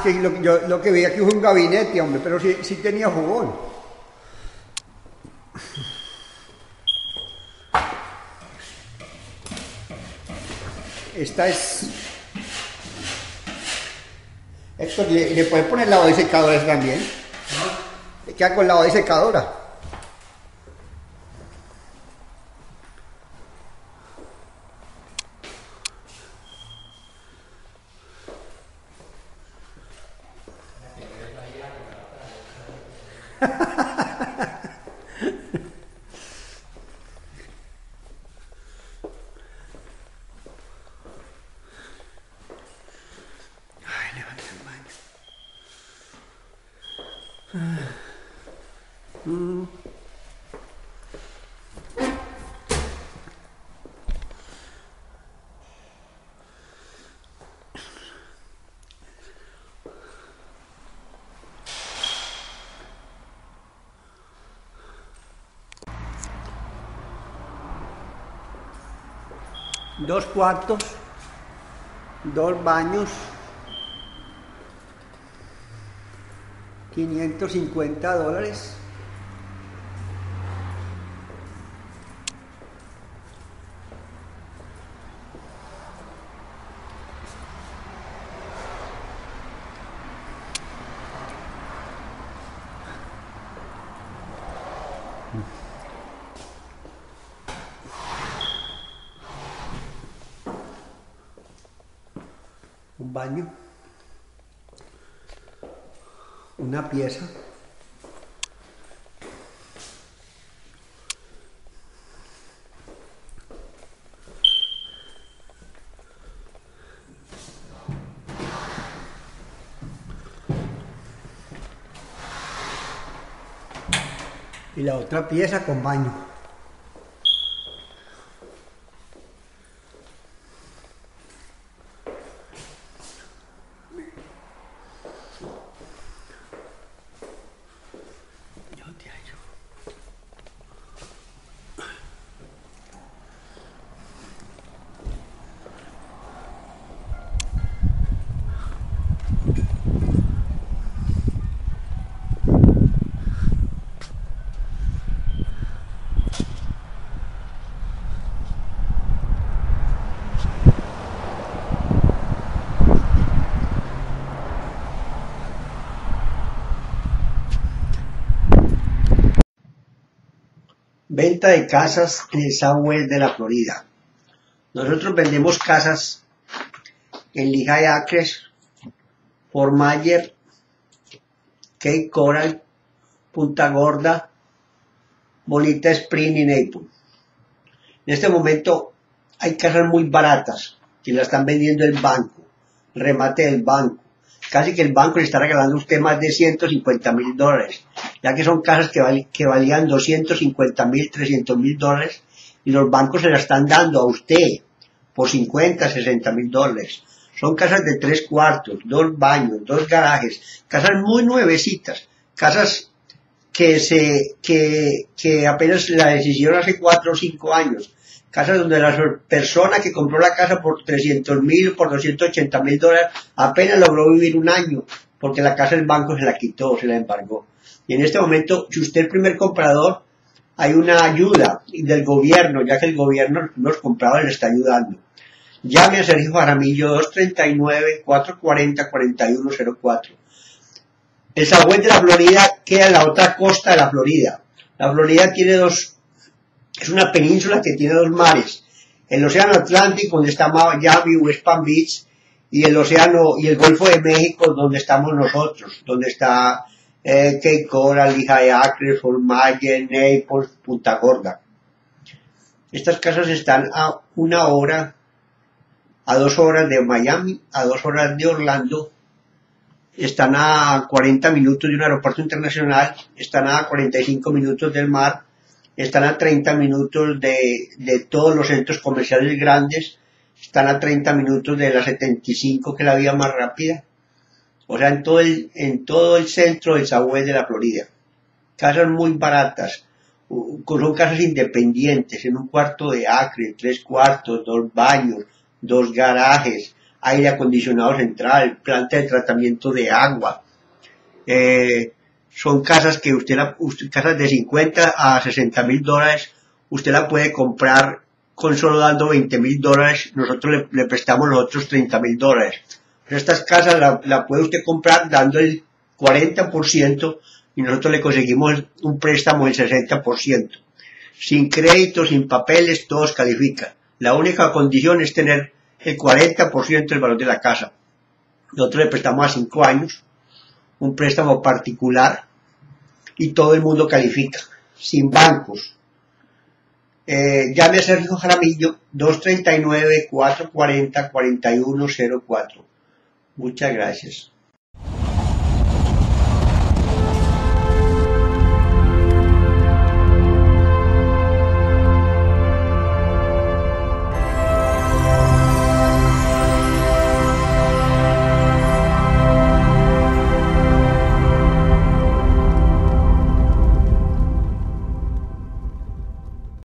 que yo lo que veía aquí fue un gabinete, hombre, pero sí tenía jugón. Esta es... Héctor, ¿le puedes poner lavado y secadora también? ¿No? ¿Qué hago con lavado y secadora? Dos cuartos, dos baños, $550. Un baño, una pieza, y la otra pieza con baño. Venta de casas en el Southwest de la Florida. Nosotros vendemos casas en Lehigh Acres, Fort Myers, Cape Coral, Punta Gorda, Bonita Spring y Naples. En este momento hay casas muy baratas que la están vendiendo el banco, remate del banco. Casi que el banco le está regalando a usted más de $150,000, ya que son casas que valían $250,000, $300,000, y los bancos se la están dando a usted por $50,000, $60,000. Son casas de 3 cuartos, 2 baños, 2 garajes, casas muy nuevecitas, casas que apenas la decisión hace 4 o 5 años. Casas donde la persona que compró la casa por $300,000 o por $280,000 apenas logró vivir un año, porque la casa del banco se la quitó, se la embargó. Y en este momento, si usted es el primer comprador, hay una ayuda del gobierno, ya que el gobierno los compradores le está ayudando. Llame a Sergio Jaramillo, 239-440-4104. El Southwest de la Florida queda en la otra costa de la Florida. La Florida tiene es una península que tiene 2 mares, el océano Atlántico, donde está Miami, West Palm Beach, y el océano y el Golfo de México, donde estamos nosotros, donde está Cape Coral, Lehigh Acres, Fort Myers, Naples, Punta Gorda. Estas casas están a 1 hora, a 2 horas de Miami, a 2 horas de Orlando, están a 40 minutos de un aeropuerto internacional, están a 45 minutos del mar, están a 30 minutos de todos los centros comerciales grandes, están a 30 minutos de la 75, que es la vía más rápida. O sea, en todo el centro del Southwest de la Florida. Casas muy baratas, son casas independientes, en un cuarto de acre, 3 cuartos, 2 baños, 2 garajes, aire acondicionado central, planta de tratamiento de agua. Son casas que casas de 50 a 60 mil dólares, usted la puede comprar con solo dando 20 mil dólares, nosotros le prestamos los otros 30 mil dólares. Pero estas casas la puede usted comprar dando el 40% y nosotros le conseguimos un préstamo del 60%. Sin crédito, sin papeles, todos califican. La única condición es tener el 40% del valor de la casa. Nosotros le prestamos a 5 años, un préstamo particular, y todo el mundo califica, sin bancos. Llame a Sergio Jaramillo, 239-440-4104. Muchas gracias.